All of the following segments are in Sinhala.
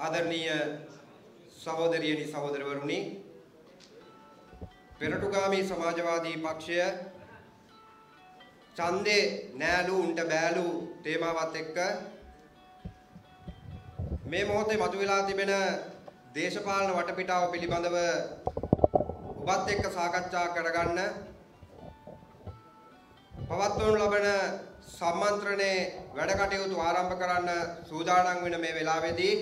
ආදරණීය සහෝදරියනි සහෝදරවරුනි පෙරටුගාමී සමාජවාදී පක්ෂය ඡන්දේ නෑලු උන්ට බෑලු තේමාවත් එක්ක මේ මොහොතේ මතුවලා තිබෙන දේශපාලන වටපිටාව පිළිබඳව ඔබත් එක්ක සාකච්ඡා කරගන්න පවත්වනු ලබන සම්මන්ත්‍රණයේ වැඩ කටයුතු ආරම්භ කරන්න සූදානම් වෙන මේ වෙලාවේදී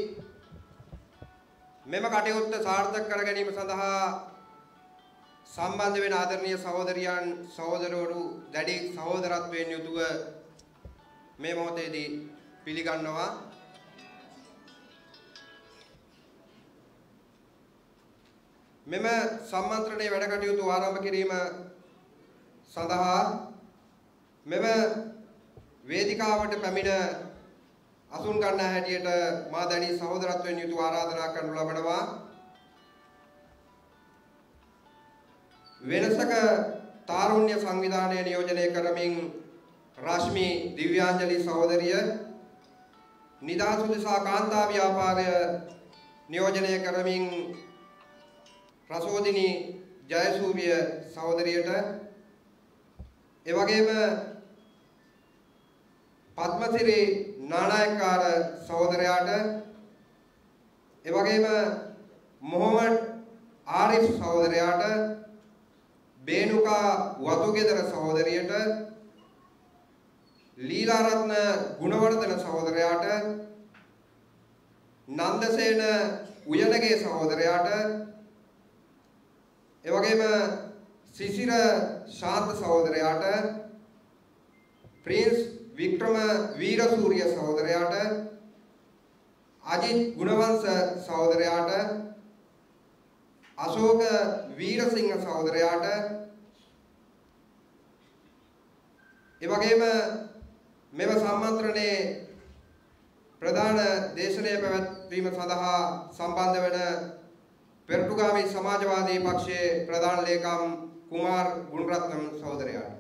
මෙම කටයුත්ත සාර්ථක කර ගැනීම සඳහා සම්බන්ධ වෙන ආදරණීය සහෝදරියන් සහෝදරවරු දැඩි සහෝදරත්වයෙන් යුතුව මේ මොහොතේදී පිළිගන්නවා. මෙම සම්මන්ත්‍රණයේ වැඩ කටයුතු ආරම්භ කිරීම සඳහා මෙම වේදිකාවට පැමිණ අසුන් ගන්නා හැටියට මා දැඩි සහෝදරත්වයෙන් යුතුව ආරාධනා කරනු ලබනවා. වෙනසක තාරුණ්‍ය සංවිධානය නියෝජනය කරමින් රශ්මි දිව්‍යාංජලි සහෝදරිය, නිදහස් උදෙසා කාන්තා ව්‍යාපාරය නියෝජනය කරමින් රසෝදිනී ජයසූරිය සහෝදරියට, එවැගේම පද්මසිරි නානායක්කාර සහෝදරයාට, එවැගේම මොහමඩ් ආරිෆ් සහෝදරයාට, බේනුකා වතුගෙදර සහෝදරියට, ලීලාරත්න ගුණවර්ධන සහෝදරයාට, නන්දසේන උයනගේ සහෝදරයාට, එවැගේම සිසිර ශාන්ත සහෝදරයාට, ප්‍රින්ස් වික්‍රම වීරසූරිය සහෝදරයාට, අජිත් ගුණවංශ සහෝදරයාට, අශෝක වීරසිංහ සහෝදරයාට, එවැගේම මෙම සම්මන්ත්‍රණයේ ප්‍රධාන දේශනය පැවැත්වීම සඳහා සම්බන්ධ වන පෙරටුගාමී සමාජවාදී පක්ෂයේ ප්‍රධාන ලේකම් කුමාර් ගුණරත්නම් සහෝදරයාට,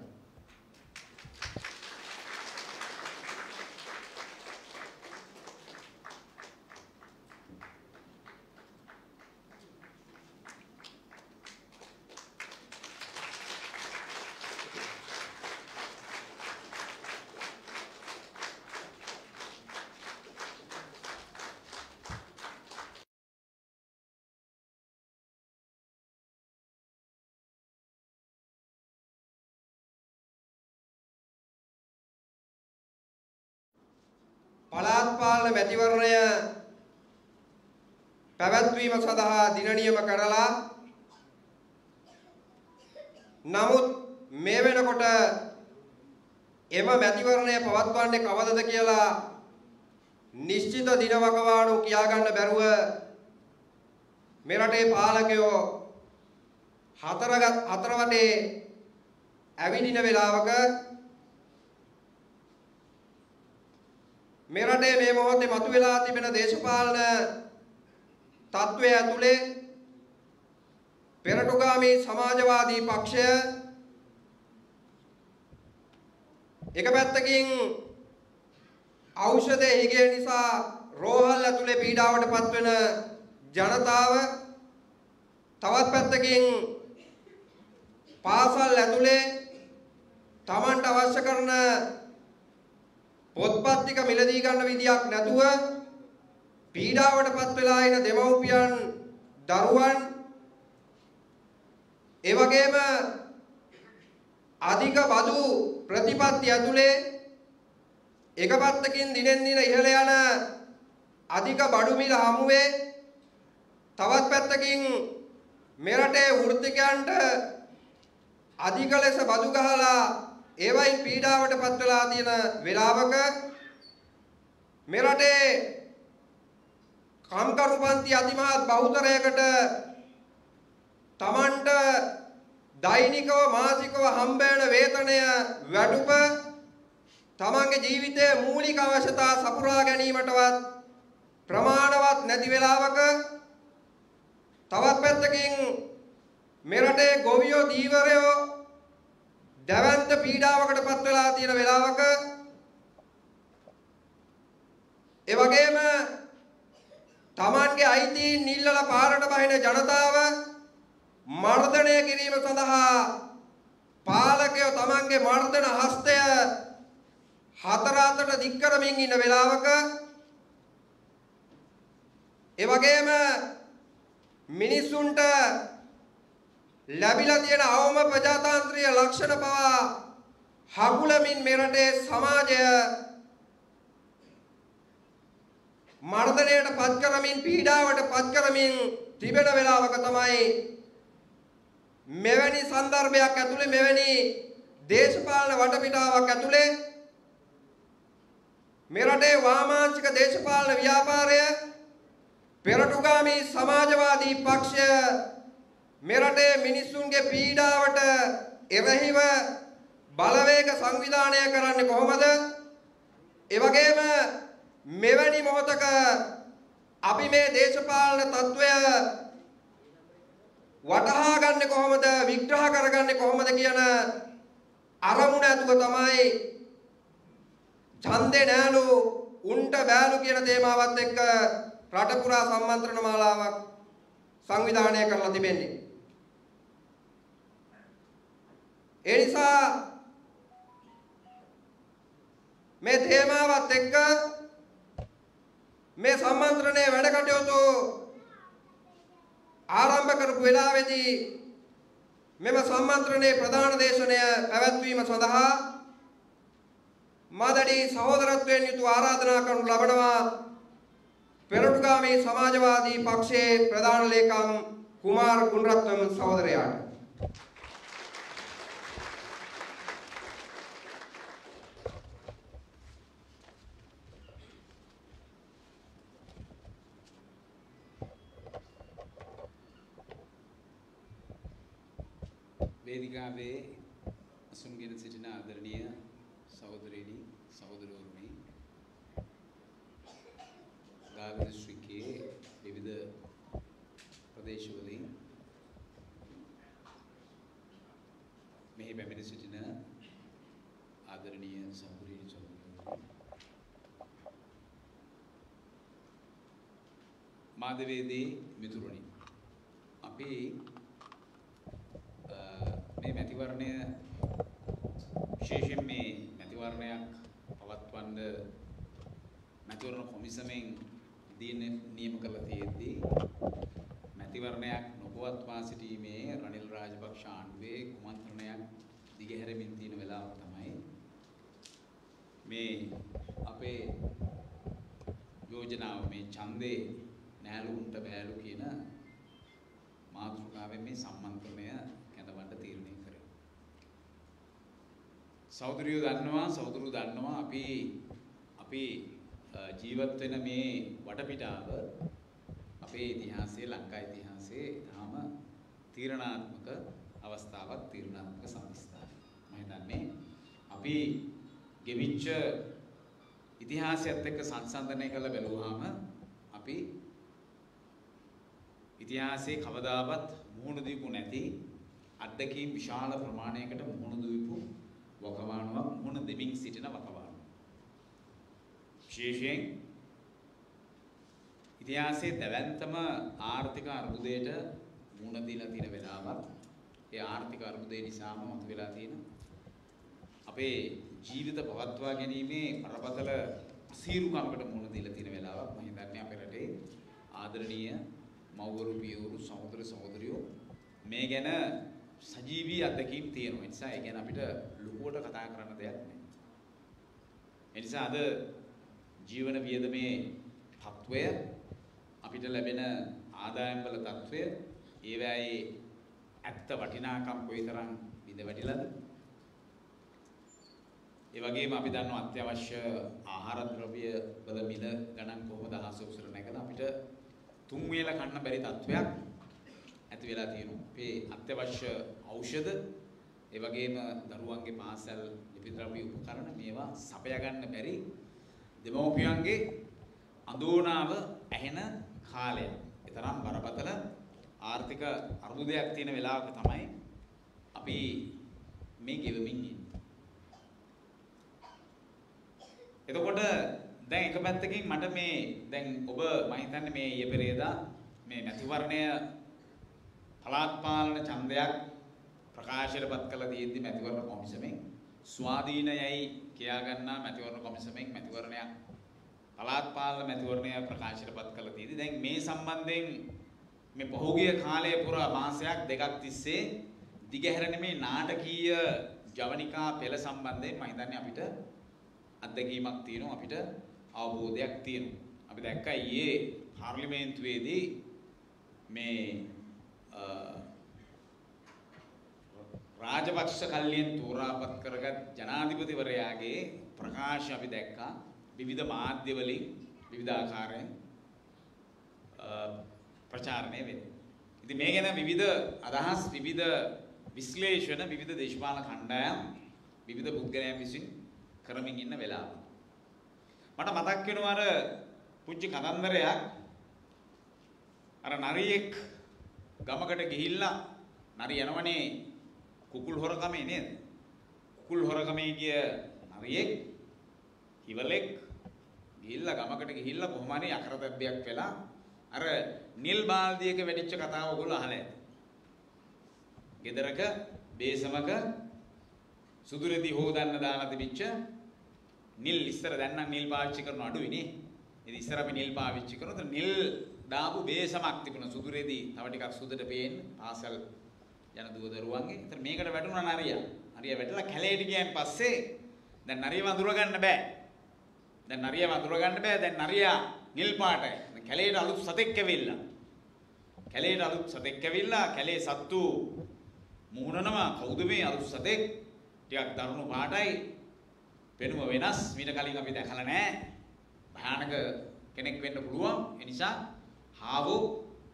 පළාත් පාලන මැතිවරණය පැවැත්වීම සඳහා දින නියම කරලා, නමුත් මේ වෙනකොට එම මැතිවරණය පවත්වන්නේ කවදද කියලා නිශ්චිත දින වකවානු කියා ගන්න බැරුව මේ රටේ පාලකයෝ හතර වටේ ඇවිදින වෙලාවක මේ රටේ මේ මොහොතේ මතුවලා තිබෙන දේශපාලන තත්ත්වය ඇතුලේ පෙරටුගාමී සමාජවාදී පක්ෂය එක පැත්තකින් ඖෂධ හිගේ නිසා රෝහල් ඇතුලේ පීඩාවට පත්වෙන ජනතාව, තවත් පැත්තකින් පාසල් ඇතුලේ Tamanට අවශ්‍ය කරන පොත්පත් ටික මිලදී ගන්න විදියක් නැතුව පීඩාවටපත් වෙලා ඉන දෙමව්පියන්, දරුවන්, ඒ වගේම අධික බදු ප්‍රතිපත්ති ඇතුලේ එක පැත්තකින් දිනෙන් දින ඉහළ යන අධික බඩු මිල හමුවේ, තවත් පැත්තකින් මේ රටේ වෘත්තිකයන්ට අධික ලෙස බදු ගහලා ඒවයින් පීඩාවටපත් වෙලා තියෙන වෙලාවක මේ රටේ කම්කරුපන්ති අතිමහත් බහුතරයකට Tamanට දෛනිකව මාසිකව හම්බ වෙන වේතනය වැඩුප තමන්ගේ ජීවිතයේ මූලික අවශ්‍යතා සපුරා ගැනීමටවත් ප්‍රමාණවත් නැති වෙලාවක, තවත් පැත්තකින් මේ රටේ ගොවියෝ දීවරයෝ දැවැන්ත පීඩාවකටපත් වෙලා තියෙන වෙලාවක, ඒ වගේම Tamange අයිතීන් නිල්ලලා පාරට බහින ජනතාව මර්ධනය කිරීම සඳහා පාලකයෝ Tamange මර්ධන හස්තය හතර අතට දික් කරමින් ඉන්න වෙලාවක ඒ වගේම මිනිසුන්ට ලැබිලා තියෙන අවම ප්‍රජාතාන්ත්‍රීය ලක්ෂණ පවා හකුලමින් මෙරටේ සමාජය මර්ධනයට පත් කරමින් පීඩාවට පත් කරමින් තිබෙන වෙලාවක තමයි මෙවැනි සන්දර්භයක් ඇතුලේ මෙවැනි දේශපාලන වටපිටාවක් ඇතුලේ මෙරටේ වාමාංශික දේශපාලන ව්‍යාපාරය පෙරටුගාමී සමාජවාදී පක්ෂය මෙරටේ මිනිසුන්ගේ පීඩාවට එරෙහිව බලවේග සංවිධානය කරන්නේ කොහොමද? ඒ වගේම මෙවැනි මොහොතක අපි මේ දේශපාලන තත්වය වටහා ගන්න කොහොමද විග්‍රහ කරගන්නේ කොහොමද කියන අරමුණ ඇතුව තමයි ඡන්දේ නෑලු උන්ට බෑලු කියන තේමාවත් එක්ක රට පුරා සම්මන්ත්‍රණ මාලාවක් සංවිධානය කරලා තිබෙන්නේ. ඒ නිසා මේ තේමාවත් එක්ක මේ සම්මන්ත්‍රණයේ වැඩ කටයුතු ආරම්භ කරපු වෙලාවේදී මෙම සම්මන්ත්‍රණයේ ප්‍රධාන දේශනය පැවැත්වීම සඳහා මාදඩි සහෝදරත්වයෙන් යුතු ආරාධනා කරනු ලබනවා පෙරටුගාමී සමාජවාදී පක්ෂයේ ප්‍රධාන ලේකම් කුමාර ගුණරත්න සහෝදරයාට. වේදිකාවේ අසුන්ගෙන සිටින ආදරණීය සහෝදරයනි සහෝදරවරුනි ගාල්ල දිස්ත්‍රික්කයේ විවිධ ප්‍රදේශවලින් මෙහි පැමිණ සිටින ආදරණීය සහෝදරයනි සහෝදරවරුනි මාධවේදී මිතුරුනි අපි මේ මැතිවරණය විශේෂයෙන් මේ මැතිවරණයක් පවත්වන්න මැතිවරණ කොමිසමෙන් නියම කළ තියෙද්දී මැතිවරණයක් නොපවත්වා සිටීමේ රනිල් රාජපක්ෂ ආණ්ඩුවේ කුමන්ත්‍රණයක් දිගහැරමින් තියෙන වෙලාව තමයි මේ අපේ යෝජනාව මේ ඡන්දේ නෑලුන්ට බෑලු කියන මාතෘකාවෙන් මේ සම්මන්ත්‍රණය කැඳවන්න තීරණය කරේ. සහෝදරියෝ දන්නවා අපි ජීවත් වෙන මේ වටපිටාව අපේ ඉතිහාසයේ ලංකා ඉතිහාසයේ තාම තීරණාත්මක අවස්ථාවක් තීරණාත්මක සංස්ථාවක්. මම හිතන්නේ අපි ගෙවිච්ච ඉතිහාසයත් එක්ක සංසන්දනය කරලා බැලුවාම අපි ඉතිහාසයේ කවදාවත් මුහුණ දීපු නැති අත්දැකීම් විශාල ප්‍රමාණයකට මුහුණ දීපු වකවානුවක් මුහුණ දෙමින් සිටින වකවානුවක්. විශේෂයෙන් ඉතිහාසයේ දැවැන්තම ආර්ථික අර්බුදයට මුහුණ දීලා තියෙන වෙලාවක්. ඒ ආර්ථික අර්බුදය නිසාම මතුවලා තියෙන අපේ ජීවිත පවත්වා ගැනීමේ බරපතල අසීරුකමකට මුහුණ දීලා තියෙන වෙලාවක්. මම හිතන්නේ අපේ රටේ ආදරණීය මව්වරු පියවරු සහෝදර සහෝදරියෝ මේ ගැන සජීවී අත්දැකීම් තියෙනවා. ඒ නිසා ඒ ගැන අපිට ලොකුවට කතා කරන්න දෙයක් නැහැ. ඒ නිසා අද ජීවන වියදමේ තත්වය අපිට ලැබෙන ආදායම් වල තත්වය ඒවැයේ ඇත්ත වටිනාකම් කොයිතරම් විඳ වැටිලාද? ඒ වගේම අපි දන්නවා අත්‍යවශ්‍ය ආහාර ද්‍රව්‍ය වල මිල ගණන් කොහොමද අහස උසර නැගලා අපිට තුන් වේල කන්න බැරි තත්වයක් ඇති වෙලා තියෙනවා. අපේ අත්‍යවශ්‍ය ඖෂධ ඒ වගේම දරුවන්ගේ පාසල් ලිපි ද්‍රව්‍ය උපකරණ මේවා සපයා ගන්න බැරි දෙමව්පියන්ගේ අඳෝනාව ඇහෙන කාලයක්. ඒ තරම් බරපතල ආර්ථික අර්බුදයක් තියෙන වෙලාවක තමයි අපි මේ ගෙවමින් ඉන්නේ. එතකොට දැන් එක පැත්තකින් මට මේ දැන් ඔබ මම හිතන්නේ මේ ඊයේ පෙරේදා මේ මැතිවරණය පළාත් පාලන ඡන්දයක් ප්‍රකාශයටපත් කළ තියෙද්දි මැතිවරණ කොමිසමෙන් ස්වාධීනයයි කියා ගන්නා මැතිවරණ කොමිසමෙන් මැතිවරණයක් පළාත් පාලන මැතිවරණය ප්‍රකාශයටපත් කළ තියෙද්දි දැන් මේ සම්බන්ධයෙන් මේ පහුගිය කාලය පුරා මාසයක් දෙකක් තිස්සේ දිගහැරෙන මේ නාටකීය ජවනිකා පෙළ සම්බන්ධයෙන් මම හිතන්නේ අපිට අත්දැකීමක් තියෙනවා අපිට අවබෝධයක් තියෙනවා. අපි දැක්කා ඊයේ පාර්ලිමේන්තුවේදී මේ රාජපක්ෂ කල්ලියෙන් තෝරාපත් කරගත් ජනාධිපතිවරයාගේ ප්‍රකාශ අපි දැක්කා විවිධ මාධ්‍ය වලින් විවිධ ආකාරයෙන් ප්‍රචාරණය වෙන්නේ. ඉතින් මේ ගැන විවිධ අදහස් විවිධ විශ්ලේෂණ විවිධ දේශපාලන කණ්ඩායම් විවිධ පුද්ගලයන් විසින් කරමින් ඉන්න වෙලාව. මට මතක් වෙනවා අර පුංචි කතන්දරයක් අර නරියෙක් ගමකට ගිහිල්ලා නරි යනවනේ කුකුල් හොරකමේ නේද? කුකුල් හොරකමේ ගිය නරියෙක් හිවලෙක් ගිහිල්ලා ගමකට ගිහිල්ලා කොහොම හරි අකරතැබ්බයක් වෙලා අර නිල් බාල්දියක වැඩිච්ච කතාව ඔයගොල්ලෝ අහලා ඇති. ගෙදරක බේසමක සුදුරෙදි හොදන්න දාලා තිබිච්ච නිල් ඉස්සර දැන් නම් නිල් පාවිච්චි කරන අඩුයිනේ. ඉතින් ඉස්සර අපි නිල් පාවිච්චි කරනොත් නිල් දාපු බේසමක් තිබුණා සුදුරෙදි තව ටිකක් සුදට පේන්න පාසල් යන දුව දරුවන්ගේ. ඒතර මේකට වැටුණා නරියා. නරියා වැටලා කැලේට ගියන් පස්සේ දැන් නරියව අඳුර ගන්න බෑ. දැන් නරියව අඳුර ගන්න බෑ. දැන් නරියා නිල් පාටයි. කැලේට අලුත් සතෙක් ඇවිල්ලා. කැලේට අලුත් සතෙක් ඇවිල්ලා කැලේ සත්තු මුහුණනවා කවුද මේ අලුත් සතෙක්? ටිකක් දරුණු පාටයි. පෙනුම වෙනස්. මීට කලින් අපි දැකලා නැහැ. භයානක කෙනෙක් වෙන්න පුළුවන්. ඒ නිසා හාවෝ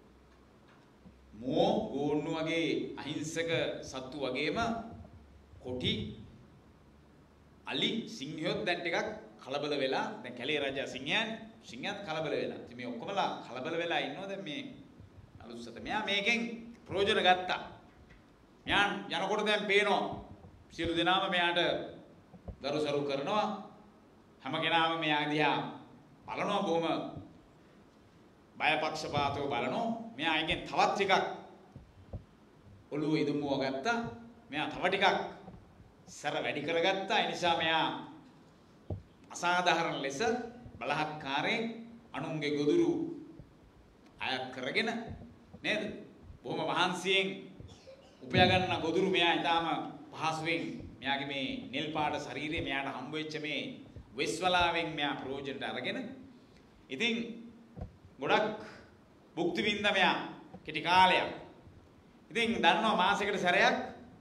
මෝ ගෝන්නු වගේ අහිංසක සත්තු වගේම කොටි අලි සිංහයොත් දැන් ටිකක් කලබල වෙලා දැන් කැලේ රජා සිංහයත් කලබල වෙලා. ඉතින් මේ ඔක්කොමලා කලබල වෙලා ඉන්නවා දැන් මේ අලුත් සත. මෙයා මේකෙන් ප්‍රයෝජන ගත්තා. මෙයා යනකොට දැන් පේනවා සියලු දෙනාම මෙයාට දරුසරු කරනවා. හැම කෙනාම මෙයා දිහා බලනවා බොහොම බයපක්ෂපාතව බලනවා. මෙයා එකෙන් තවත් ටිකක් ඔළුව ඉදුම්මුව ගත්තා. මෙයා තව ටිකක් සැර වැඩි කරගත්තා. ඒ නිසා මෙයා අසාධාරණ ලෙස බලහත්කාරයෙන් අනුන්ගේ ගොදුරු අයත් කරගෙන නේද? බොහොම මහන්සියෙන් උපයා ගන්න ගොදුරු මෙයා ඊටාම පහසුවෙන් මෙයාගේ මේ නිල් පාට ශරීරය මෙයාට හම්බ වෙච්ච මේ වෙස්වලාවෙන් මෙයා ප්‍රයෝජනට අරගෙන ඉතින් ගොඩක් භුක්ති විඳ මෙයා කෙටි කාලයක්. ඉතින් දන්නවා මාසයකට සැරයක්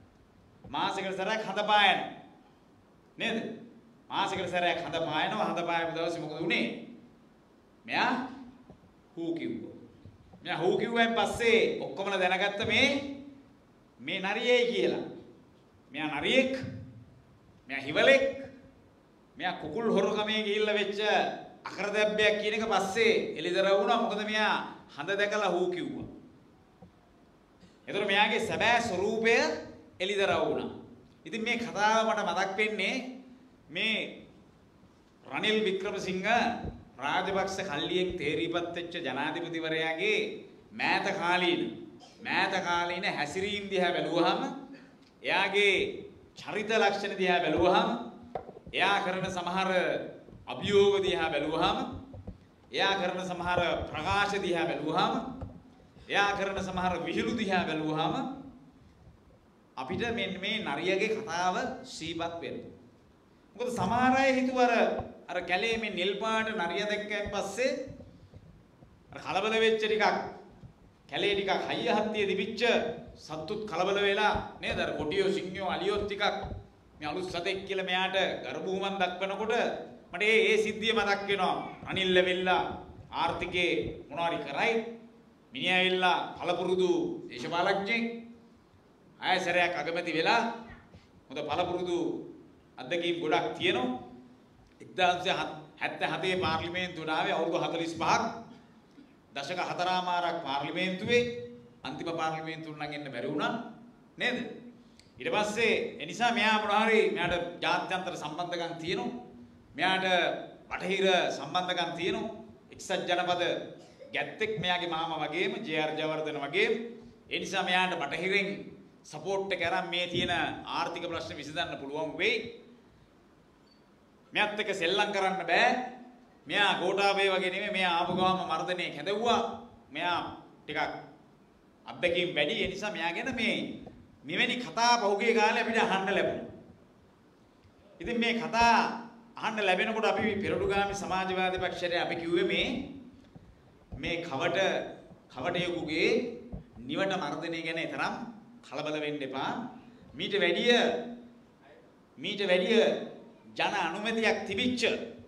හඳ පායන නේද? මාසයකට සැරයක් හඳ පායනවා. හඳ පායපු දවසේ මොකද උනේ? මෙයා හූ කිව්වා. මෙයා හූ කිව්වෙන් පස්සේ ඔක්කොමල දැනගත්ත මේ නරියෙයි කියලා. මෙයා නරියෙක්. මෙයා හිවලෙක්. මෙයා කුකුල් හොරකමේ ගිහිල්ලා වෙච්ච අකරදැබ්බයක් කියන එක පස්සේ එළිදර වුණා. මොකද මෙයා හඳ දැකලා හූ කිව්වා. ඒතර මෙයාගේ සැබෑ ස්වරූපය එළිදර වුණා. ඉතින් මේ කතාව මට මතක් වෙන්නේ මේ රනිල් වික්‍රමසිංහ රාජපක්ෂ කල්ලියෙන් තේරීපත් වෙච්ච ජනාධිපතිවරයාගේ මෑත කාලීන හැසිරීම් දිහා බැලුවහම එයාගේ චරිත ලක්ෂණ දිහා බැලුවහම එයා කරන සමහර අභියෝග දිහා බැලුවහම එයා කරන සමහර ප්‍රකාශ දිහා බැලුවහම එයා කරන සමහර විහිළු දිහා බැලුවහම අපිට මෙන්න මේ නරියගේ කතාව සීපත් වෙනවා. මොකද සමහර අය හිතුව අර කැලේ මේ නිල් පාට නරිය දැක්කන් පස්සේ අර කලබල වෙච්ච ටිකක් කැලේ ටිකක් හයිය හත්තිය දිවිච්ච සත්තුත් කලබල වෙලා නේද? අර කොටියෝ සිංහයෝ අලියෝ ටිකක් මේ අලුත් සතෙක් කියලා මෙයාට ගරුබුහුමන් දක්වනකොට මට ඒ සිද්ධිය මතක් වෙනවා. රනිල් ලෙවිල්ලා ආර්ථිකේ මොනවාරි කරයි. මිනිහා ඇවිල්ලා පළපුරුදු දේශපාලඥයෙක් ආයසරයක් අගමැති වෙලා හොඳ පළපුරුදු අත්දැකීම් ගොඩක් තියෙනවා. 1977 පාර්ලිමේන්තුවට ආවේ අවුරුදු 45ක් දශක 4මාරක් පාර්ලිමේන්තුවේ අන්තිම පාර්ලිමේන්තුවට නම් එන්න බැරි වුණා නේද? ඊට පස්සේ ඒ නිසා මෙයාට ජාත්‍යන්තර සම්බන්ධකම් තියෙනවා. මෙයාට බටහිර සම්බන්ධකම් තියෙනවා. එක්සත් ජනපද ගැත්තෙක් මෙයාගේ මාමා වගේම ජේ.ආර්. ජයවර්ධන වගේම ඒ නිසා මෙයාට බටහිරින් සපෝට් එක කරන් මේ තියෙන ආර්ථික ප්‍රශ්න විසඳන්න පුළුවන් වෙයි. මෙයත් එක්ක සෙල්ලම් කරන්න බෑ. මෙයා ගෝඨාභය වගේ නෙමෙයි. මෙයා ආපු ගාම මර්ධනය කැදවුවා. මෙයා ටිකක් අත්දැකීම් වැඩි. ඒ නිසා මෙයා ගැන මෙවැනි කතා පහුගිය කාලේ අපිට අහන්න ලැබුණා. ඉතින් මේ කතා අහන්න ලැබෙනකොට අපි පෙරටුගාමි සමාජවාදී පක්ෂයට අපි කිව්වේ මේ කවටයෙකුගේ නිවට මර්ධනය ගැන තරම් කලබල වෙන්න එපා. මීට වැඩිය ජන අනුමැතියක් තිබිච්ච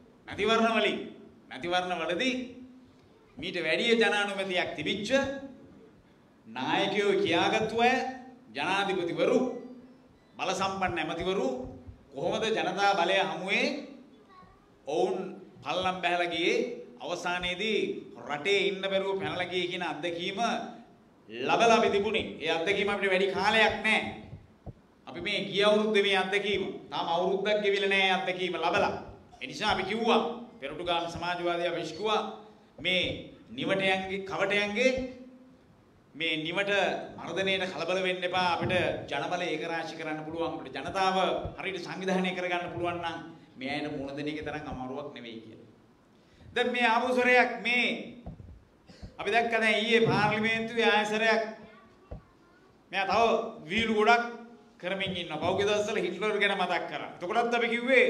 මැතිවරණවලදී මීට වැඩිය ජන අනුමැතියක් තිබිච්ච නායකයෝ කියාගත්තු අය ජනාධිපතිවරු බල සම්පන්න ඇමතිවරු කොහොමද ජනතා බලය හමුවේ ඔවුන් පල්ලම් බැහැලා ගියේ අවසානයේදී රටේ ඉන්න බැරුව පැනලා ගියේ කියන අත්දැකීම ලබලා අපි තිබුණේ. ඒ අත්දැකීම අපිට වැඩි කාලයක් නැහැ. අපි මේ ගිය අවුරුද්දේ මේ අත්දැකීම තාම අවුරුද්දක් ගෙවිලා නැහැ අත්දැකීම ලබලා. ඒ නිසා අපි කිව්වා පෙරටුගාමි සමාජවාදී අපි කිව්වා මේ කවටයන්ගේ මේ නිවට මර්ධනයට කලබල වෙන්න එපා. අපිට ජනබල ඒකරාශී කරන්න පුළුවන්. අපිට ජනතාව හරියට සංවිධානය කරගන්න පුළුවන් නම් මේ අයට මුණ දෙන එක තරම් අමාරුවක් නෙවෙයි කියලා. දැන් මේ ආපුසරයක් මේ අපි දැක්ක දැන් ඊයේ පාර්ලිමේන්තුවේ ආයසරයක් මෙයා තව වීලු ගොඩක් කරමින් ඉන්නවා. පෞද්ගලික දවස්වල හිට්ලර් ගැන මතක් කරා. එතකොටත් අපි කිව්වේ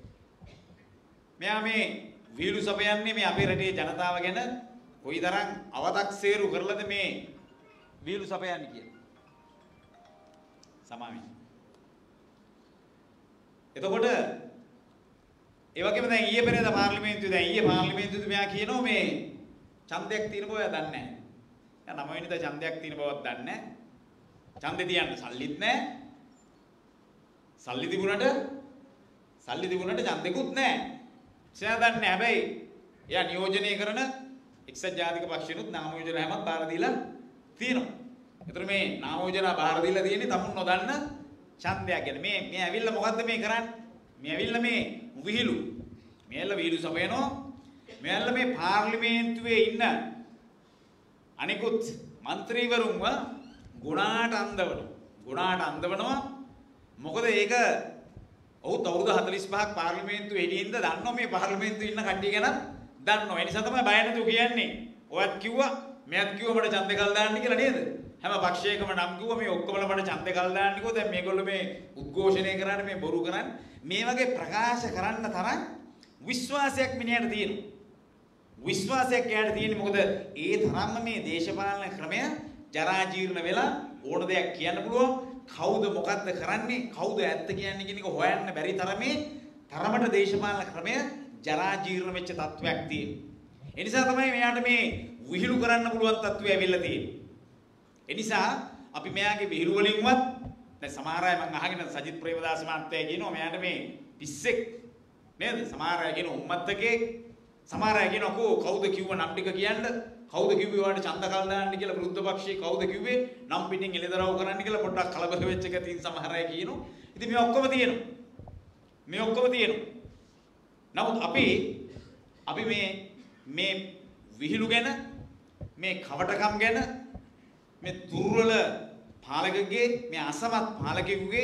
මෙයා මේ වීලු සපයන්නේ මේ අපේ රටේ ජනතාව ගැන කොයිතරම් අව탁සේරු කරලාද මේ වීලු සපයන්නේ කියලා. සමාවෙන්න. එතකොට ඒ වගේම දැන් ඊයේ පෙරේද පාර්ලිමේන්තුවේ මෙයා කියනවා මේ ඡන්දයක් තියෙන බව දන්නේ නැහැ. දැන් 9 වෙනිදා ඡන්දයක් තියෙන බවක් දන්නේ නැහැ. ඡන්දේ තියන්න සල්ලිත් නැහැ. සල්ලි තිබුණට ඡන්දෙකුත් නැහැ. එයා දන්නේ හැබැයි එයා නියෝජනය කරන එක්සත් ජාතික පක්ෂෙනුත් නාම යෝජනා හැමත් බාර දීලා තියෙනවා. ඒතර මේ නාම යෝජනා බාර දීලා තියෙන්නේ තමුන් නොදන්න ඡන්දයක් ගැන. මේ ඇවිල්ලා මොකද්ද මේ කරන්නේ? මේ ඇවිල්ලා මේ විහිළු. මේ ඇවිල්ලා විහිළු සපයනවා. මේ ඇවිල්ලා මේ පාර්ලිමේන්තුවේ ඉන්න අනිකුත් മന്ത്രിවරුන්ව ගුණාට අන්දවනවා. මොකද ඒක ඔහුත් අවුරුදු 45ක් පාර්ලිමේන්තුවේ හිටින්ද දන්නවා මේ පාර්ලිමේන්තුවේ ඉන්න කට්ටිය ගැන දන්නවා. ඒ නිසා තමයි බය නැතුව කියන්නේ. ඔයත් කිව්වා මෙයත් කිව්වා මට ඡන්දේ කල් දාන්න කියලා නේද? හැම පක්ෂයකම නම් කිව්වා මේ ඔක්කොමලා මට ඡන්දේ කල් දාන්න කිව්වා. දැන් මේගොල්ලෝ මේ උද්ඝෝෂණය කරන්නේ මේ බොරු කරන්නේ. මේ වගේ ප්‍රකාශ කරන්න තරම් විශ්වාසයක් මිනිහට තියෙනවා. විශ්වාසයක් යාට තියෙන්නේ මොකද ඒ තරම්ම මේ දේශපාලන ක්‍රමය ජරා ජීර්ණ වෙලා ඕන දෙයක් කියන්න පුළුවන්. කවුද මොකද්ද කරන්නේ කවුද ඇත්ත කියන්නේ කියන එක හොයන්න බැරි තරමට දේශපාලන ක්‍රමය ජරා ජීර්ණ වෙච්ච තත්වයක් තියෙනවා. ඒ නිසා තමයි මෙයාට මේ විහිළු කරන්න පුළුවන් තත්වය ඇවිල්ලා තියෙන්නේ. ඒ නිසා අපි මෙයාගේ විහිළු වලින්වත් දැන් සමහර අය මම අහගෙන සජිත් ප්‍රේමදාස මහත්තයා කියනවා මෙයාට මේ පිස්සෙක් නේද? සමහර අය කියන උම්මත්තකේ සමහර අය කියනවා කවුද කිව්ව නම් ටික කියන්න කවුද කිව්වේ ඔයාලට ඡන්ද කල් දාන්න කියලා විරුද්ධ පක්ෂයේ කවුද කිව්වේ නම් පිටින් එළිදරව් කරන්න කියලා පොඩ්ඩක් කලබල වෙච්ච එක තියෙන සමහර අය කියනවා. ඉතින් මේ ඔක්කොම තියෙනවා. නමුත් අපි මේ විහිළු ගැන මේ කවටකම් ගැන මේ දුර්වල පාලකගේ මේ අසමත් පාලකෙකුගේ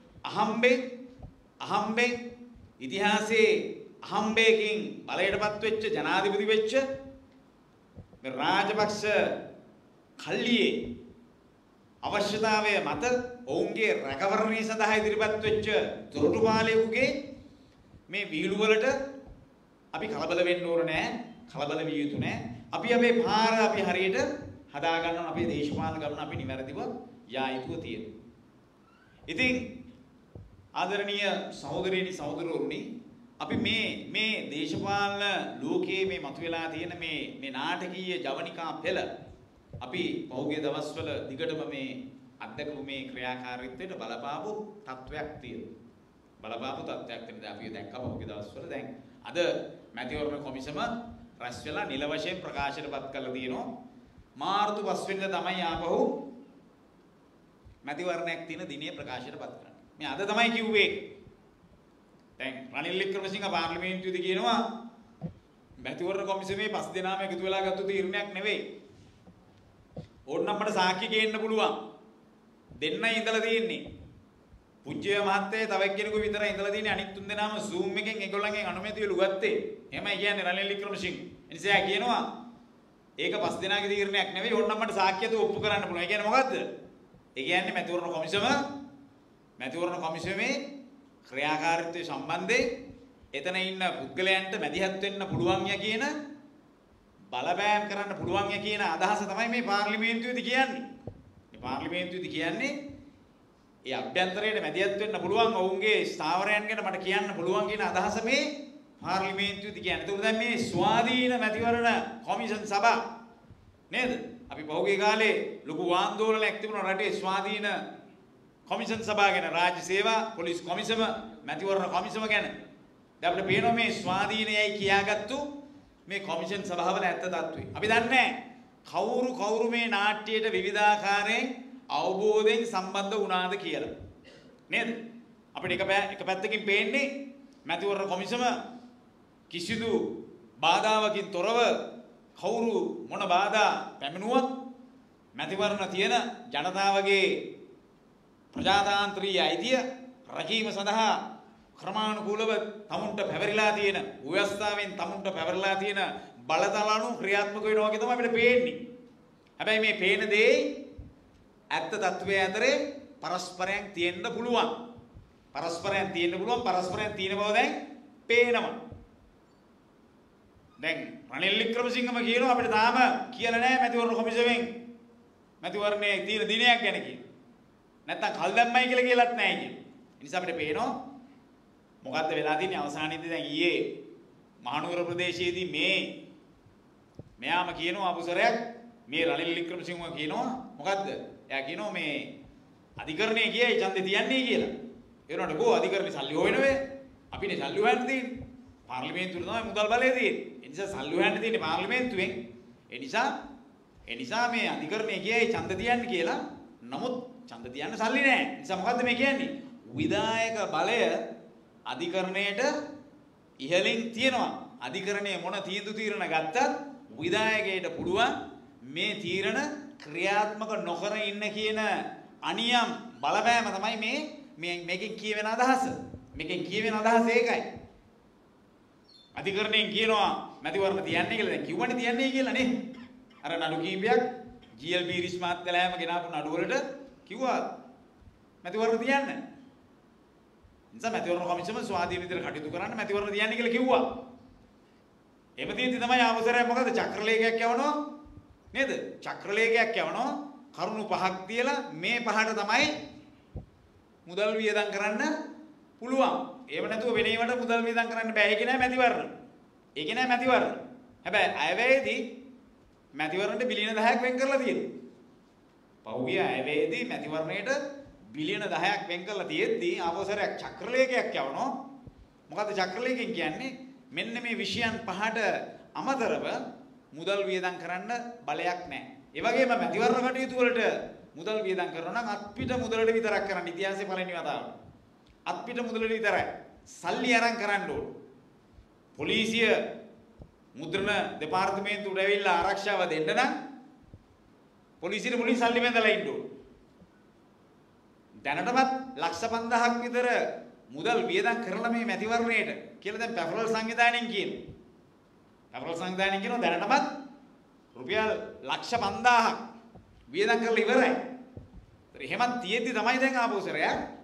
අහම්බෙන් ඉතිහාසයේ අහම්බයකින් බලයටපත් වෙච්ච ජනාධිපති වෙච්ච මේ රාජපක්ෂ කල්ලියේ අවශ්‍යතාවය මත ඔවුන්ගේ රැකවරණය සඳහා ඉදිරිපත් වෙච්ච දොරටුපාලයෙකුගේ මේ විහිළු වලට අපි කලබල වෙන්න ඕන නෑ. කලබල විය යුතු නෑ. අපි අපේ පාර අපි හරියට හදා ගන්න අපේ දේශපාලන ගමන අපි නිවැරදිව යා යුතුව තියෙනවා. ඉතින් ආදරණීය සහෝදරයනි සහෝදරවරුනි අපි මේ දේශපාලන ලෝකයේ මේ මතුවලා තියෙන මේ නාටකීය ජවනිකා පෙළ අපි පහුගිය දවස්වල දිගටම මේ අත්දකපු මේ ක්‍රියාකාරීත්වයට බලපාපු තත්වයක් තියෙනවා. අපි දැක්ක පහුගිය දවස්වල දැන් අද මැතිවරණ කොමිසම රැස් වෙලා නිල වශයෙන් ප්‍රකාශයටපත් කළා තියෙනවා. මාර්තු 5 වෙනිදා තමයි ආපහු මැතිවරණයක් තියෙන දිනේ ප්‍රකාශයටපත් කරන්නේ. මේ අද තමයි කිව්වේ. දැන් රනිල් වික්‍රමසිංහ පාර්ලිමේන්තුවේදී කියනවා මැතිවරණ කොමිසමේ 5 දෙනාම එකතු වෙලා ගත්ත තීරණයක් නෙවෙයි. ඕනනම් මට සාක්ෂි ගේන්න පුළුවන්. දෙන්නයි ඉඳලා තියෙන්නේ. පුජ්‍ය මහත්තයා තව එක්කෙනෙකු විතරයි ඉඳලා තියෙන්නේ. අනිත් තුන් දෙනාම Zoom එකෙන් ඒගොල්ලන්ගෙන් අනුමැතියලු ගත්තේ. එහෙමයි කියන්නේ රනිල් වික්‍රමසිංහ. එනිසා කියනවා ඒක 5 දෙනාගේ තීරණයක් නෙවෙයි. ඕනනම් මට සාක්ෂියත් ඔප්පු කරන්න පුළුවන්. ඒ කියන්නේ මොකද්ද? ඒ කියන්නේ මැතිවරණ කොමිසමේ ක්‍රියාකාරීත්වය සම්බන්ධයෙන් එතන ඉන්න පුද්ගලයන්ට මැදිහත් වෙන්න පුළුවන් ය කියන බලපෑම් කරන්න පුළුවන් ය කියන අදහස තමයි මේ පාර්ලිමේන්තුවේදී කියන්නේ. මේ පාර්ලිමේන්තුවේදී කියන්නේ ඒ අභ්‍යන්තරයේ මැදිහත් වෙන්න පුළුවන් ඔවුන්ගේ ස්ථාවරයන් ගැන මට කියන්න පුළුවන් කියන අදහස මේ පාර්ලිමේන්තුවේදී කියන්නේ. ඒක දැන් මේ ස්වාධීන මැතිවරණ කොමිෂන් සභාව නේද? අපි පහුගිය කාලේ ලොකු ආందోලනයක් තිබුණා රටේ ස්වාධීන කොමිෂන් සභාව ගැන, රාජ්‍ය සේවා පොලිස් කොමිසම, මැතිවරණ කොමිසම ගැන. දැන් අපිට පේනවා මේ ස්වාධීනයයි කියාගත්තු මේ කොමිෂන් සභාවල ඇත්ත තත්ත්වය. අපි දන්නේ කවුරු මේ නාට්‍යයට විවිධාකාරයෙන් අවබෝධයෙන් සම්බන්ධ වුණාද කියලා. නේද? අපිට එක පැත්තකින් පේන්නේ මැතිවරණ කොමිසම කිසිදු බාධාවකින් තොරව කවුරු මොන බාධා පැමිණුවත් මැතිවරණ තියෙන ජනතාවගේ ප්‍රජාතාන්ත්‍රීය අයිතිය රැකීම සඳහා ක්‍රමානුකූලව තමුන්ට පැවරිලා තියෙන ව්‍යවස්ථාවෙන් තමුන්ට පැවරිලා තියෙන බලතලණු ක්‍රියාත්මක වෙනවා වගේ තමයි අපිට පේන්නේ. හැබැයි මේ පේන දේ ඇත්ත තත්ත්වයේ අතරේ පරස්පරයන් තියෙන්න පුළුවන්. පරස්පරයන් තියෙන බව දැන් පේනවා. දැන් රනිල් වික්‍රමසිංහම කියනවා අපිට තාම කියලා නැහැ මැතිවරණ කොමිසමෙන් මැතිවරණයේ තියෙන දිනයක් ගැන කියන. නැත්තම් කල් දැම්මයි කියලා කියලාත් නැහැ කියන. ඒ නිසා අපිට පේනවා මොකද්ද වෙලා තියෙන්නේ අවසානයේදී දැන් ඊයේ මහනුවර ප්‍රදේශයේදී මෙයාම කියනවා අපුසරයක් මේ රනිල් වික්‍රමසිංහම කියනවා මොකද්ද? එයා කියනවා මේ අධිකරණයේ කියයි ඡන්දේ තියන්නේ කියලා. ඒ වුණාට කොහොම අධිකරණේ සල්ලි හොයනවේ? අපිනේ සල්ලි හොයන්න තියෙන්නේ. පාර්ලිමේන්තුවේ තමයි මුදල් බලය තියෙන්නේ. ඒ නිසා සල්ලි හොයන්න තියෙන්නේ පාර්ලිමේන්තුවෙන්. ඒ නිසා මේ අධිකරණයේ කියයි ඡන්ද තියන්න කියලා. නමුත් ඡන්ද තියන්න සල්ලි නැහැ. ඒ නිසා මොකද්ද මේ කියන්නේ? විධායක බලය අධිකරණයට ඉහළින් තියෙනවා. අධිකරණයේ මොන තීරණ ගත්තත් විධායකයට පුළුවන් මේ තීරණ ක්‍රියාත්මක නොකර ඉන්න කියන අනියම් බලපෑම තමයි මේකෙන් කියවෙන අදහස. මේකෙන් කියවෙන අදහස ඒකයි. අධිකරණයෙන් කියනවා මැතිවරණ තියන්නේ කියලා. දැන් කිව්වනේ තියන්නේ කියලා නේ. අර නඩු කීපයක් GLB රිස්මාත් කළාම ගෙනාපු නඩු වලට කිව්වා මැතිවරණ තියන්න. නිසා මැතිවරණ කොමිසම ස්වාධීන විදිහට කටයුතු කරන්න මැතිවරණ තියන්නේ කියලා කිව්වා. එහෙම තියෙද්දි තමයි අවසරය මොකද චක්‍රලේඛයක් යවනවා නේද? චක්‍රලේඛයක් යවනවා කරුණු පහක් තියලා මේ පහට තමයි මුදල් වියදම් කරන්න පුළුවන්. ඒව නැතුව වෙන ඒවට මුදල් වියදම් කරන්න බෑ. ඒක නෑ මැතිවරණ. ඒක නෑ මැතිවරණ. හැබැයි අයවැයේදී මැතිවරණයට බිලියන 10ක් වෙන් කරලා තියෙනවා. පහුගිය අයවැයේදී මැතිවරණයට බිලියන 10ක් වෙන් කරලා තියෙද්දි අවසරයක් චක්‍රලේඛයක් යවනවා. මොකද්ද චක්‍රලේඛයෙන් කියන්නේ? මෙන්න මේ විෂයන් පහට අමතරව මුදල් වියදම් කරන්න බලයක් නැහැ. ඒ වගේම මැතිවරණ කටයුතු වලට මුදල් වියදම් කරනවා නම් අත්පිට මුදලට විතරක් කරන්න. ඉතිහාසයේ පළවෙනි වතාවට. අත්පිට මුදලට විතරයි. සල්ලි අරන් කරන්න ඕන. පොලිසිය මුද්‍රණ දෙපාර්තමේන්තුවට ඇවිල්ලා ආරක්ෂාව දෙන්න නම් පොලිසියට මුලින් සල්ලි බඳලා ඉන්න ඕන. දැනටමත් ලක්ෂ 5000ක් විතර මුදල් වියදම් කරලා මේ මැතිවරණයට කියලා දැන් පැපරල් සංවිධානයෙන් කියනවා. පැපරල් සංවිධානයෙන් කියනවා දැනටමත් රුපියල් ලක්ෂ 5000ක් වියදම් කරලා ඉවරයි. ඒතර එහෙමත් තියෙද්දි තමයි දැන් ආපෝසරය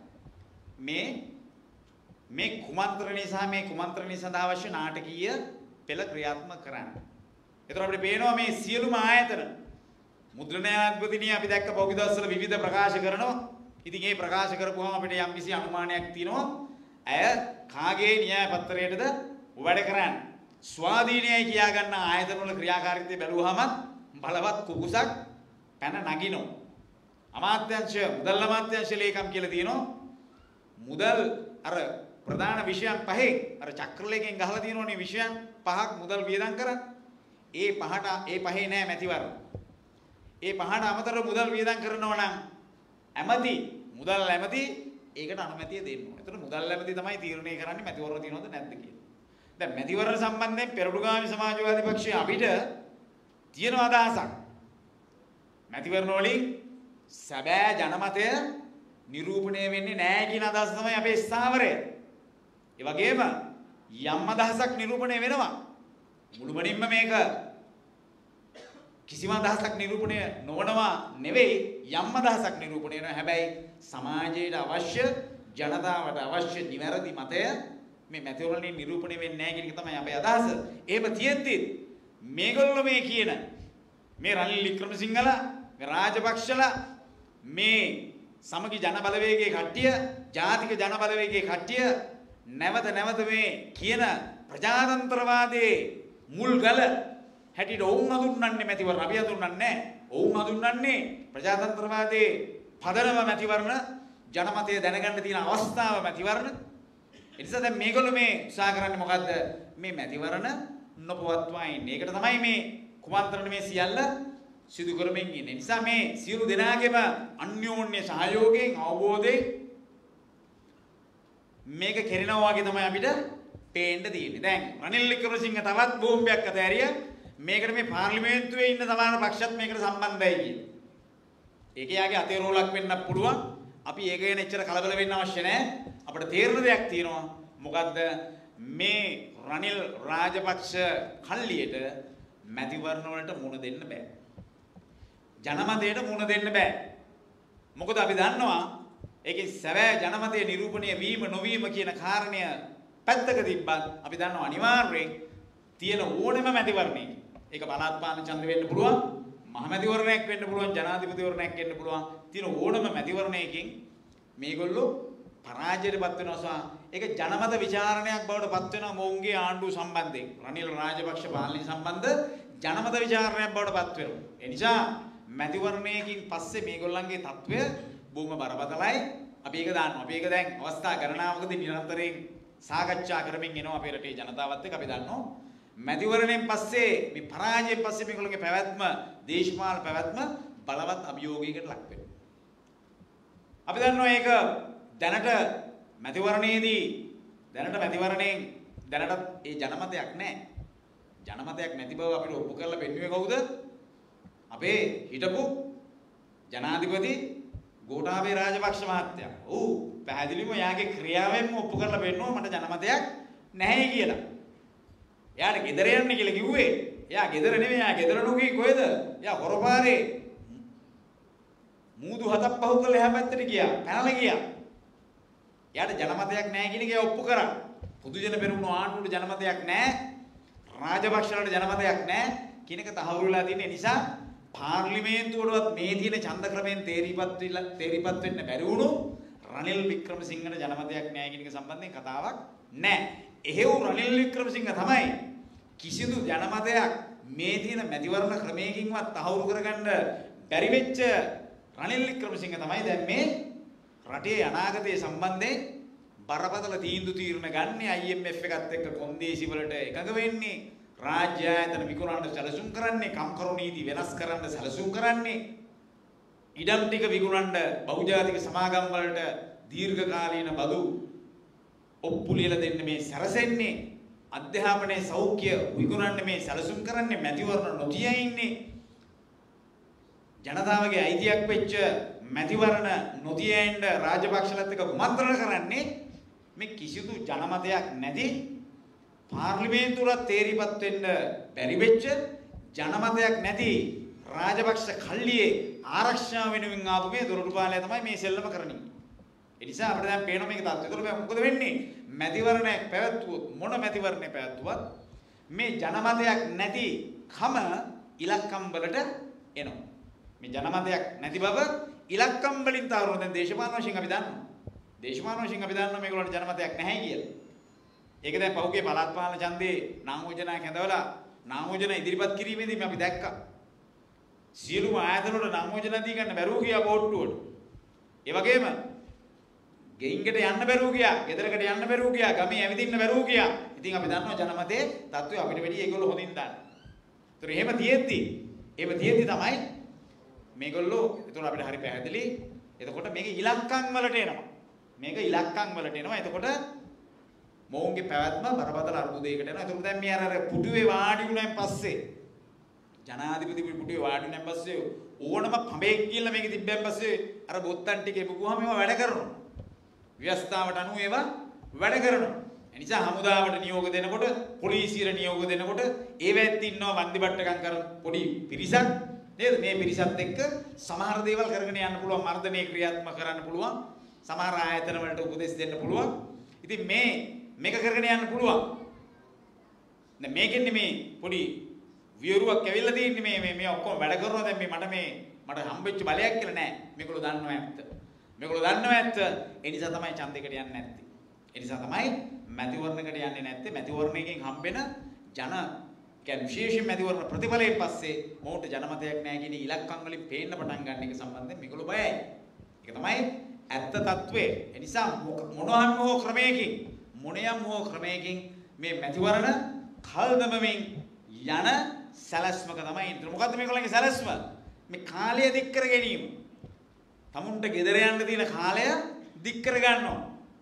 මේ කුමන්ත්‍රණය සහ මේ කුමන්ත්‍රණය සඳහා අවශ්‍ය නාටකීය පෙළ ක්‍රියාත්මක කරන්නේ. ඒතර අපිට පේනවා මේ සියලුම ආයතන මුද්‍රණාධිපතිනිය අපි දැක්ක පොඩි දවස්වල විවිධ ප්‍රකාශ කරනවා. ඉතින් මේ ප්‍රකාශ කරපුවාම අපිට යම්කිසි අනුමානයක් තියෙනවා. ඇය කාගේ න්‍යාය පත්‍රයටද වැඩ කරන්නේ? ස්වාධීනයයි කියා ගන්න ආයතන වල ක්‍රියාකාරීත්වය බැලුවාම බලවත් කුකුසක් පැන නගිනවා. අමාත්‍යාංශ මුදල් අමාත්‍යාංශ ලේකම් කියලා තියෙනවා. මුදල් අර ප්‍රධාන විෂයන් පහේ අර චක්‍රලේඛයෙන් ගහලා තියෙනවනේ විෂයන් පහක් මුදල් වියදම් කරන්න. ඒ පහේ නෑ මැතිවරණ. ඒ පහට අමතරව මුදල් වියදම් කරනවා නම් මුදල් ඇමති ඒකට අනුමැතිය දෙන්න ඕනේ. එතකොට මුදල් ඇමති තමයි තීරණය කරන්නේ මැතිවරණ තියනවද නැද්ද කියලා. දැන් මැතිවරණ සම්බන්ධයෙන් පෙරටුගාමී සමාජවාදී පක්ෂය අපිට තියෙන අදහසක්. මැතිවරණ වලින් සැබෑ ජනමතය නිරූපණය වෙන්නේ නැහැ කියන අදහස තමයි අපේ ස්ථාවරය. ඒ වගේම යම් අදහසක් නිරූපණය වෙනවා. මුළුමනින්ම මේක කිසිම අදහසක් නිරූපණය නොවනවා නෙවෙයි, යම් අදහසක් නිරූපණය වෙනවා. හැබැයි සමාජයට අවශ්‍ය, ජනතාවට අවශ්‍ය නිවැරදි මතය මේ මැතිවරණයෙන් නිරූපණය වෙන්නේ නැහැ කියන එක තමයි අපේ අදහස. එහෙම තියෙද්දි මේගොල්ලෝ මේ කියන මේ රනිල් වික්‍රමසිංහලා, මේ රාජපක්ෂලා, මේ සමගි ජන බලවේගයේ කට්ටිය, ජාතික ජන බලවේගයේ කට්ටිය නැවත මේ කියන ප්‍රජාතන්ත්‍රවාදයේ මුල්ගල හැටියට ඔවුන් හඳුන්වන්නේ මැතිවරණ. අපි හඳුන්වන්නේ නැහැ. ඔවුන් හඳුන්වන්නේ ප්‍රජාතන්ත්‍රවාදයේ පදනම මැතිවරණ, ජනමතය දැනගන්න තියෙන අවස්ථාව මැතිවරණ. ඒ නිසා දැන් මේගොල්ලෝ මේ උත්සාහ කරන්නේ මොකද්ද? මේ මැතිවරණ නොපවත්වා ඉන්නේ. ඒකට තමයි මේ කුමන්ත්‍රණ මේ සියල්ල සිදු කරමින් ඉන්නේ. ඒ නිසා මේ සියලු දෙනාගේම අන්‍යෝන්‍ය සහයෝගයෙන්, අවබෝධයෙන් මේක කෙරෙනවා වගේ තමයි අපිට පේන්න තියෙන්නේ. දැන් රනිල් වික්‍රමසිංහ තවත් බෝම්බයක් අතෑරියා. මේකට මේ පාර්ලිමේන්තුවේ ඉන්න සමහර පක්ෂත් මේකට සම්බන්ධයි කියන්නේ. ඒක යාගේ අතේ රෝලක් වෙන්නත් පුළුවන්. අපි ඒක ගැන එච්චර කලබල වෙන්න අවශ්‍ය නැහැ. අපිට තේරෙන දෙයක් තියෙනවා. මොකද්ද? මේ රනිල් රාජපක්ෂ කල්ලියට මැතිවරණ වලට මුණ දෙන්න බෑ. ජනමතයට මුණ දෙන්න බෑ. මොකද අපි දන්නවා ඒකේ සැබෑ ජනමතයේ නිරූපණය වීම නොවීම කියන කාරණය පැත්තක තිබ්බත් අපි දන්නවා අනිවාර්යයෙන් තියෙන ඕනෙම මැතිවරණයක ඒක පළාත් පාලන ඡන්ද වෙන්න පුළුවන්, මහ මැතිවරණයක් වෙන්න පුළුවන්, ජනාධිපතිවරණයක් වෙන්න පුළුවන්. තියෙන ඕනම මැතිවරණයකින් මේගොල්ලෝ පරාජයටපත් වෙනවා. ඒක ජනමත විචාරණයක් බවට පත් වෙනවා මොවුන්ගේ ආණ්ඩුව සම්බන්ධයෙන්. රනිල් රාජපක්ෂ පාලනය සම්බන්ධ ජනමත විචාරණයක් බවට පත් වෙනවා. ඒ නිසා මැතිවරණයකින් පස්සේ මේගොල්ලන්ගේ තත්වය බොහොම බරපතලයි. අපි ඒක දාන්නවා. අපි ඒක දැන් අවස්ථා ගණනාවකදී නිරන්තරයෙන් සාකච්ඡා කරමින් එනවා අපේ රටේ ජනතාවත් එක්ක. අපි දන්නවා මැතිවරණයෙන් පස්සේ මේ පරාජයෙන් පස්සේ මේගොල්ලන්ගේ පැවැත්ම, දේශපාලන පැවැත්ම බලවත් අභියෝගයකට ලක් වෙනවා. අපි දන්නවා ඒක දැනට මැතිවරණයේදී මැතිවරණයෙන් දැනට ඒ ජනමතයක් නැහැ. ජනමතයක් නැති බව අපිට ඔප්පු කරලා පෙන්වුවේ කවුද? අපේ හිටපු ජනාධිපති ගෝඨාභය රාජපක්ෂ මහත්තයා. ඔව් පැහැදිලිවම යාගේ ක්‍රියාවෙන්ම ඔප්පු කරලා පෙන්වුවා මට ජනමතයක් නැහැ කියලා. එයාට ගෙදර යන්න කියලා කිව්වේ. එයා ගෙදර නෙමෙයි, එයා ගෙදර නුගී කොහෙද? එයා හොරපාරේ මූදු හතක් පහු කරලා එහා පැත්තට ගියා. පැනලා ගියා. එයාට ජනමතයක් නැහැ කියන එක ඔප්පු කරා. පොදු ජන පෙරමුණු ආණ්ඩුවට ජනමතයක් නැහැ. රාජපක්ෂලට ජනමතයක් නැහැ කියන එක තහවුරු වෙලා තියෙන නිසා පාර්ලිමේන්තුවටවත් මේ තියෙන ඡන්ද ක්‍රමයෙන් තේරිපත් වෙන්න බැරි වුණු රනිල් වික්‍රමසිංහට ජනමතයක් නැහැ කියන එක සම්බන්ධයෙන් කතාවක් නැහැ. එහෙව් රනිල් වික්‍රමසිංහ තමයි කිසිදු ජනමතයක් මේ තියෙන මැතිවරණ ක්‍රමයකින්වත් තහවුරු කරගන්න බැරි වෙච්ච රනිල් වික්‍රමසිංහ තමයි දැන් මේ රටේ අනාගතය සම්බන්ධයෙන් බරපතල තීන්දුව ගන්නේ. IMF එකත් එක්ක කොන්දේසි වලට එකඟ වෙන්නේ, රාජ්‍ය ආයතන විකුණන්න සැලසුම් කරන්නේ, කම්කරු නීති වෙනස් කරන්න සැලසුම් කරන්නේ, ඉඩම් ටික විකුණන්න බහුජාතික සමාගම් වලට දීර්ඝකාලීන බදු ඔප්පු ලියලා දෙන්න මේ සැරසෙන්නේ, අධ්‍යාපනයේ සෞඛ්‍ය විකුණන්න මේ සැලසුම් කරන්නේ, මැතිවරණ නොතිය ඉන්නේ, ජනතාවගේ අයිතියක් වෙච්ච මැතිවරණ නොතිය ඉන්න රාජපක්ෂලත් එක්ක කුමන්ත්‍රණ කරන්නේ මේ කිසිදු ජනමතයක් නැති පාර්ලිමේන්තුවට තේරිපත් වෙන්න බැරි වෙච්ච ජනමතයක් නැති රාජපක්ෂ කල්ලියේ ආරක්ෂාව වෙනුවෙන් ආපු මේ දොරටුපාලය තමයි මේ සෙල්ලම කරන්නේ. ඒ නිසා අපිට දැන් පේනවා මේක තත්ත්වය. ඒතකොට මොකද වෙන්නේ? මැතිවරණයක් පැවැත්වුවොත් මොන මැතිවරණයක් පැවැත්වුවත් මේ ජනමතයක් නැති කම ඉලක්කම් වලට එනවා. මේ ජනමතයක් නැති බව ඉලක්කම් වලින් තාවරන දැන් දේශපාලන වශයෙන් අපි දන්නවා. දේශපාලන වශයෙන් අපි දන්නවා මේගොල්ලන්ට ජනමතයක් නැහැ කියලා. ඒක දැන් පහුගිය පළාත් පාලන ඡන්දේ නාමෝජනයක් හැදවලා නාමෝජන ඉදිරිපත් කිරීමේදී අපි දැක්කා. සියලුම ආයතන වල නාමෝජන දී ගන්න බැරුව ගියා බෝට්ටුවට. ඒ වගේම ගෙයින්කට යන්න බැරුව ගියා, ගෙදරකට යන්න බැරුව ගියා, ගමේ ඇවිදින්න බැරුව ගියා. ඉතින් අපි දන්නවා ජනමතේ තත්ත්වය අපිට වැඩි ඒගොල්ලෝ හොඳින් දන්නවා. ඒතර එහෙම තියෙද්දි තමයි මේගොල්ලෝ ඒතර අපිට හරි පැහැදිලි. එතකොට මේක ඉලක්කම් වලට එනවා. එතකොට මොවුන්ගේ පැවැත්ම බරපතල අර්බුදයකට යනවා. ඒකට දැන් මේ අර පුටුවේ වාඩි වුණාන් පස්සේ ජනාධිපති පුටුවේ වාඩි වුණාන් පස්සේ ඕනම පඹයක් කියලා මේක තිබ්බන් පස්සේ අර බොත්තම් ටික එපුවාම ඒවා වැඩ කරනවා. ව්‍යවස්ථාවට අනුව ඒවා වැඩ කරනවා. ඒ නිසා හමුදාවට නියෝග දෙනකොට පොලිසියට නියෝග දෙනකොට ඒවැත් ඉන්නවා වන්දිබට්ටකම් කරන පොඩි පිරිසක් නේද? මේ පිරිසත් එක්ක සමහර දේවල් කරගෙන යන්න පුළුවන්, මර්ධනය ක්‍රියාත්මක කරන්න පුළුවන්, සමහර ආයතන වලට උපදෙස් දෙන්න පුළුවන්. ඉතින් මේක කරගෙන යන්න පුළුවන්. දැන් මේකෙන්නේ මේ පොඩි වියරුවක් ඇවිල්ලා තියෙන්නේ මේ ඔක්කොම වැඩ කරනවා. දැන් මට හම්බෙච්ච බලයක් කියලා නෑ. මේගොල්ලෝ දන්නවා ඇත්ත. ඒ නිසා තමයි ඡන්දයකට යන්නේ නැත්තේ. ඒ නිසා තමයි මැතිවරණයකට යන්නේ නැත්තේ. මැතිවරණයකින් හම්බෙන කියන්නේ විශේෂයෙන් මැතිවරණ ප්‍රතිඵලයෙන් පස්සේ මොහොත ජනමතයක් නැහැ කියන ඉලක්කම් වලින් පේන්න පටන් ගන්න එක සම්බන්ධයෙන් මේගොල්ලෝ බයයි. ඒක තමයි ඇත්ත తත්වය. ඒ නිසා මොනවාම හෝ ක්‍රමයකින් මේ මැතිවරණ කල්දමමින් යන සැලැස්මක තමයි ඉන්නේ. මොකද්ද මේගොල්ලන්ගේ සැලැස්ම? මේ කාලය දික් කර ගැනීම. තමුන්ට ගෙදර යන්න තියෙන කාලය දික් කර ගන්නවා.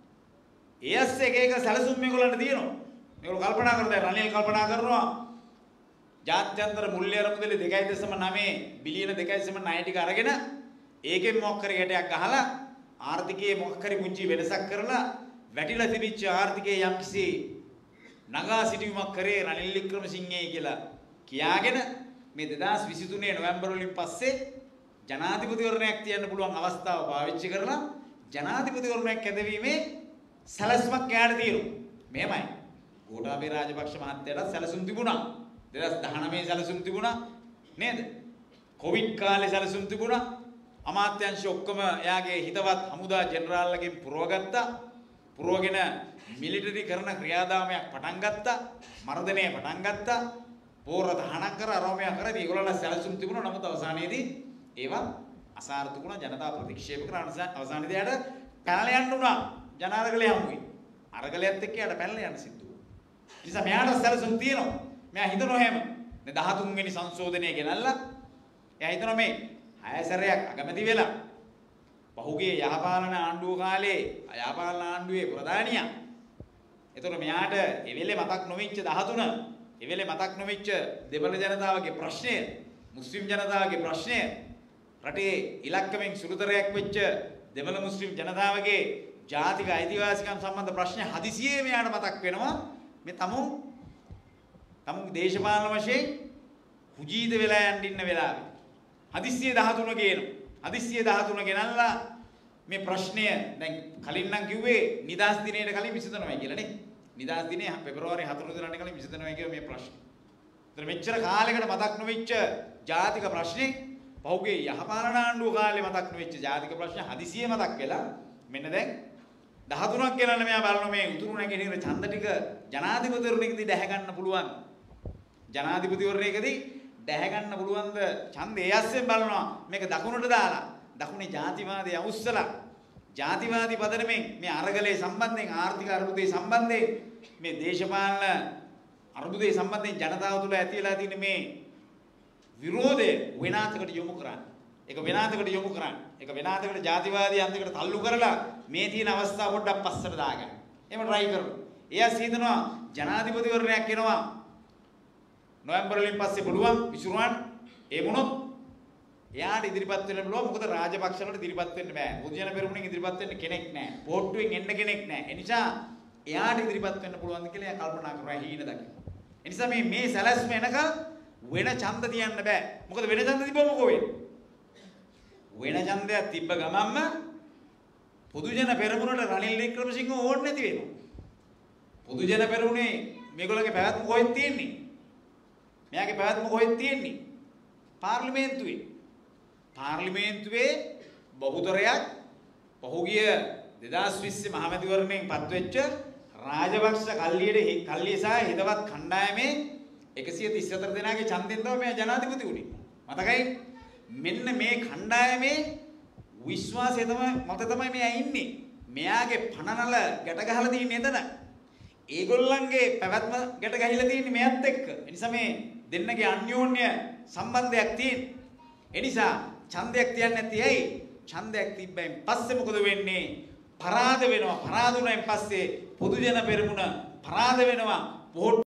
ඒස් එක සැලසුම් මේගොල්ලන්ට තියෙනවා. මේගොල්ලෝ කල්පනා කරනවා. රනිල් කල්පනා කරනවා. ජාත්‍යන්තර මුල්‍ය අරමුදල 2.9 බිලියන 2.9 ටික අරගෙන ඒකෙන් මොකක් කරේ ගැටයක් ගහලා ආර්ථිකයේ මොකක් කරේ පුංචි වෙනසක් කරලා වැටිලා තිබිච්ච ආර්ථිකයේ යම්කිසි නගා සිටීමක් කරේ රනිල් වික්‍රමසිංහයි කියලා කියාගෙන මේ 2023 නොවැම්බර් වලින් පස්සේ ජනාධිපතිවරණයක් තියන්න පුළුවන් අවස්ථාව පාවිච්චි කරලා ජනාධිපතිවරණයක් ඇදවීමේ සැලැස්මක් යාට තියෙනවා. මෙහෙමයි. ගෝඨාභය රාජපක්ෂ මහත්තයාට සැලසුම් තිබුණා. 2019 සැලසුම් තිබුණා නේද? කොවිඩ් කාලේ සැලසුම් තිබුණා. අමාත්‍යංශ ඔක්කොම එයාගේ හිතවත් හමුදා ජෙනරාල්ලගෙන් පුරවගත්තා. පුරවගෙන මිලිටරි කරන ක්‍රියාදාමයක් පටන් ගත්තා. මර්ධනය පටන් ගත්තා. පෝර තහනම් කර අරෝමය කර ඒගොල්ලන්ට සැලසුම් තිබුණා. නමුත් අවසානයේදී ඒවා අසාර්ථක වුණා. ජනතාව ප්‍රතික්ෂේප කරන අවසානයේදී යාට පැනලා යන්න උනා. ජනාරගලේ හමුවේ. අරගලයත් එක්ක යාට පැනලා යන්න සිද්ධ වුණා. ඒ නිසා මෙයාට සැලසුම් තියෙනවා. මෙයා හිතනවා එහෙම. මේ 13 වෙනි සංශෝධනය ගෙනල්ලා එයා හිතනවා මේ 6 සැරයක් අගමැති වෙලා පහුගිය යහපාලන ආණ්ඩුව කාලේ යහපාලන ආණ්ඩුවේ ප්‍රධානියා. ඒතකොට මෙයාට ඒ වෙලේ මතක් නොවිච්ච 13 ඒ වෙලේ මතක් නොවිච්ච දෙමළ ජනතාවගේ ප්‍රශ්නය, මුස්ලිම් ජනතාවගේ ප්‍රශ්නය, රටේ ඉලක්කමෙන් සුළුතරයක් වෙච්ච දෙමළ මුස්ලිම් ජනතාවගේ ජාතික අයිතිවාසිකම් සම්බන්ධ ප්‍රශ්න හදිසියෙ මෙයාට මතක් වෙනවා. මේ තමුන් දේශපාලන වශයෙන් කුජීත වෙලා යන්න ඉන්න වෙලාවේ හදිස්සිය 13 ගේනවා. හදිස්සිය 13 ගෙනල්ලා මේ ප්‍රශ්නය දැන් කලින් නම් කිව්වේ නිදාස් දිනේට කලින් විසඳනවා කියලා නේ. නිදාස් දිනේ පෙබරවාරි 4 වෙනිදාට කලින් විසඳනවා කියන මේ ප්‍රශ්නේ. ඒතර මෙච්චර කාලයකට මතක් නොවෙච්ච ජාතික ප්‍රශ්නේ පහුගිය යහපාලන ආණ්ඩුව කාලේ මතක් නොවෙච්ච ජාතික ප්‍රශ්න හදිසියෙ මතක් වෙලා මෙන්න දැන් 13ක් ගෙනල්ලා මෙයා බලන මේ උතුරු නැගෙනහිර ඡන්ද ටික ජනාධිපතිවරණයකදී දැහැ ගන්න පුළුවන්. ජනාධිපතිවරණයකදී දැහැ ගන්න පුළුවන්ද ඡන්දේ ඇස්සෙන් බලනවා. මේක දකුණට දාලා දකුණේ ජාතිවාදය අවුස්සලා ජාතිවාදී පදනමෙන් මේ අරගලයේ සම්බන්ධයෙන් ආර්ථික අර්බුදයේ සම්බන්ධයෙන් මේ දේශපාලන අර්බුදයේ සම්බන්ධයෙන් ජනතාව තුළ ඇති වෙලා තියෙන මේ විරෝධය වෙනාතකට යොමු කරන්නේ. ඒක වෙනාතකට යොමු කරන්නේ. ඒක වෙනාතකට ජාතිවාදී අන්තිකට තල්ලු කරලා මේ තියෙන අවස්ථාව පොඩ්ඩක් පස්සට දාගන්න. එහෙම try කරමු. එයාස් හිතනවා ජනාධිපතිවරණයක් එනවා. නොවැම්බර් වලින් පස්සේ පුළුවන් විසුරුවන් ඒ මොනොත් එයාට ඉදිරිපත් වෙන්න පුළුවන්. මොකද රාජපක්ෂවලට ඉදිරිපත් වෙන්න බෑ. පොදුජන පෙරමුණෙන් ඉදිරිපත් වෙන්න කෙනෙක් නෑ. පොට්ටුවෙන් එන්න කෙනෙක් නෑ. ඒ නිසා එයාට ඉදිරිපත් වෙන්න පුළුවන්ද කියලා එයා කල්පනා කරනවා හීන දකින්න. ඒ නිසා මේ සැලැස්ම එනකල් වෙන ඡන්ද තියන්න බෑ. මොකද වෙන ඡන්ද තිබ්බම මොකෝ වෙන්නේ? වෙන ඡන්දයක් තිබ්බ ගමන්ම පොදුජන පෙරමුණට රනිල් වික්‍රමසිංහ ඕනේ නැති වෙනවා. පොදුජන පෙරමුණේ මේගොල්ලන්ගේ පැවැත්ම කොහෙද තියෙන්නේ? මෙයාගේ පැවැත්ම කොහෙද තියෙන්නේ? පාර්ලිමේන්තුවේ. පාර්ලිමේන්තුවේ බහුතරයක් පහුගිය 2020 මහමැතිවරණයෙන් පත්වෙච්ච රාජපක්ෂ කල්ලිය සහ හිතවත් කණ්ඩායමේ 134 දෙනාගේ ඡන්දෙන් තමයි මෙයා ජනාධිපති වුණේ. මතකයි? මෙන්න මේ කණ්ඩායමේ විශ්වාසය තමයි මෙයා ඉන්නේ. මෙයාගේ පණනල ගැට ගහලා තියෙන්නේ එතන. ඒගොල්ලන්ගේ පැවැත්ම ගැට ගහලා තියෙන්නේ මෙයත් එක්ක. ඒ නිසා මේ දෙන්නගේ අන්‍යෝන්‍ය සම්බන්ධයක් තියෙන. ඒ නිසා ඡන්දයක් තියන්නේ නැති ඇයි? ඡන්දයක් තිබ්බයින් පස්සේ මොකද වෙන්නේ? පරාද වෙනවා. පරාද වුණායින් පස්සේ පොදු ජන පෙරමුණ පරාද වෙනවා. වෝට්